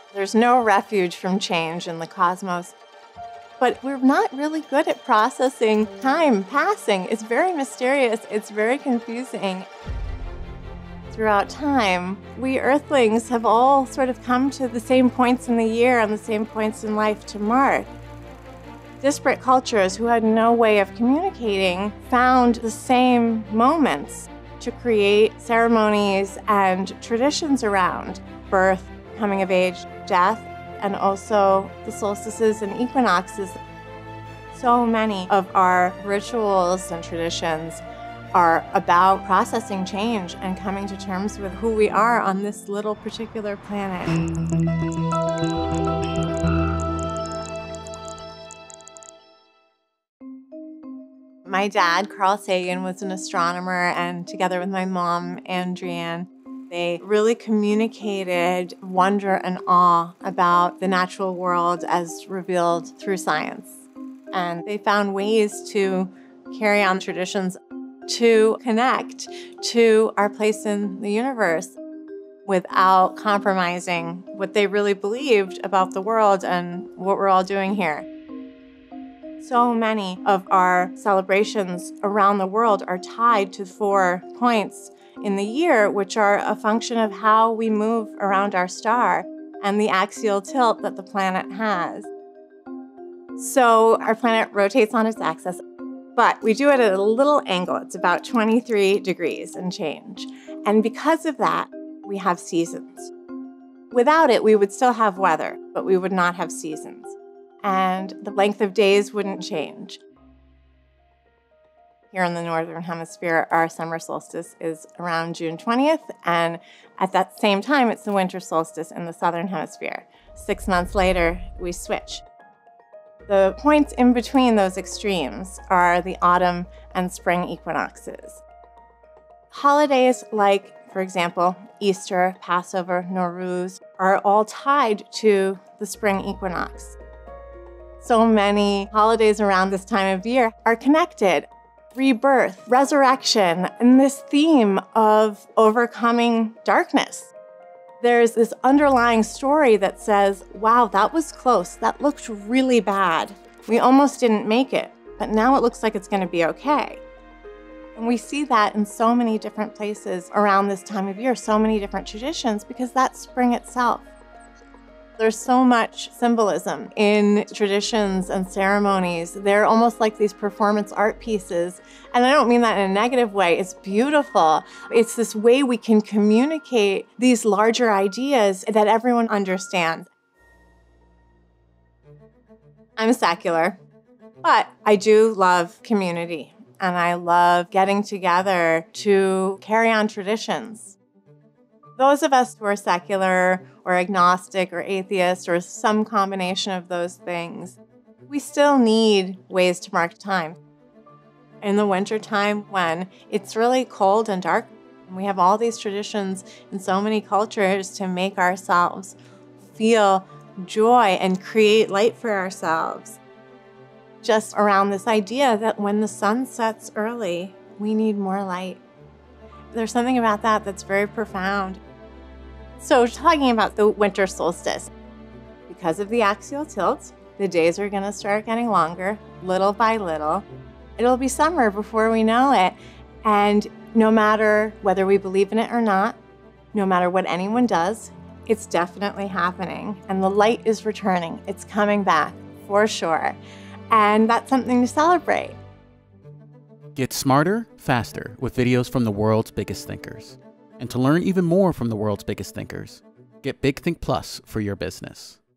There's no refuge from change in the cosmos. But we're not really good at processing time passing. It's very mysterious. It's very confusing. Throughout time, we Earthlings have all sort of come to the same points in the year and the same points in life to mark. Disparate cultures who had no way of communicating found the same moments to create ceremonies and traditions around birth, coming of age, death, and also the solstices and equinoxes. So many of our rituals and traditions are about processing change and coming to terms with who we are on this little particular planet. My dad, Carl Sagan, was an astronomer, and together with my mom, Ann Druyan, they really communicated wonder and awe about the natural world as revealed through science. And they found ways to carry on traditions to connect to our place in the universe without compromising what they really believed about the world and what we're all doing here. So many of our celebrations around the world are tied to 4 points in the year, which are a function of how we move around our star and the axial tilt that the planet has. So our planet rotates on its axis, but we do it at a little angle. It's about 23 degrees and change. And because of that, we have seasons. Without it, we would still have weather, but we would not have seasons. And the length of days wouldn't change. Here in the Northern Hemisphere, our summer solstice is around June 20th, and at that same time, it's the winter solstice in the Southern Hemisphere. 6 months later, we switch. The points in between those extremes are the autumn and spring equinoxes. Holidays like, for example, Easter, Passover, Nowruz, are all tied to the spring equinox. So many holidays around this time of year are connected. Rebirth, resurrection, and this theme of overcoming darkness. There's this underlying story that says, wow, that was close. That looked really bad. We almost didn't make it, but now it looks like it's going to be okay. And we see that in so many different places around this time of year, so many different traditions, because that's spring itself. There's so much symbolism in traditions and ceremonies. They're almost like these performance art pieces. And I don't mean that in a negative way. It's beautiful. It's this way we can communicate these larger ideas that everyone understands. I'm secular, but I do love community. And I love getting together to carry on traditions. Those of us who are secular or agnostic or atheist or some combination of those things, we still need ways to mark time. In the wintertime when it's really cold and dark, we have all these traditions in so many cultures to make ourselves feel joy and create light for ourselves. Just around this idea that when the sun sets early, we need more light. There's something about that that's very profound. So talking about the winter solstice, because of the axial tilt, the days are going to start getting longer, little by little. It'll be summer before we know it. And no matter whether we believe in it or not, no matter what anyone does, it's definitely happening. And the light is returning. It's coming back, for sure. And that's something to celebrate. Get smarter, faster with videos from the world's biggest thinkers. And to learn even more from the world's biggest thinkers, get Big Think Plus for your business.